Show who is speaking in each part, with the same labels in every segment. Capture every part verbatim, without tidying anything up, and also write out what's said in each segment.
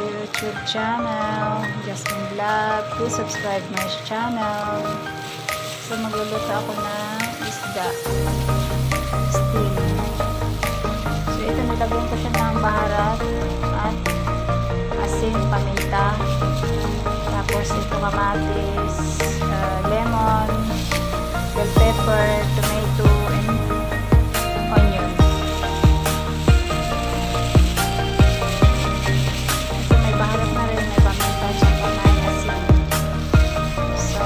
Speaker 1: YouTube channel, jasminvlog. Please subscribe my channel. So, magluluto ako ng isda. Steam. So, ito nilagyan ko siya ng baharat at asin, paminta. Tapos, ito kamatis, uh, lemon, bell pepper, tomato, and onion. Ito may baharat na rin, may paminta, tsaka may asin. So,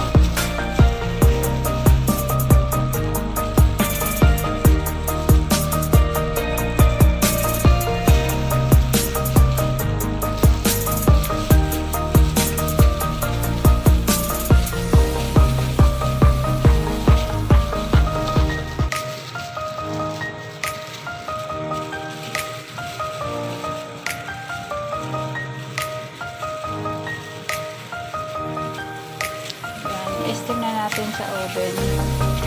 Speaker 1: i-steam na natin sa oven.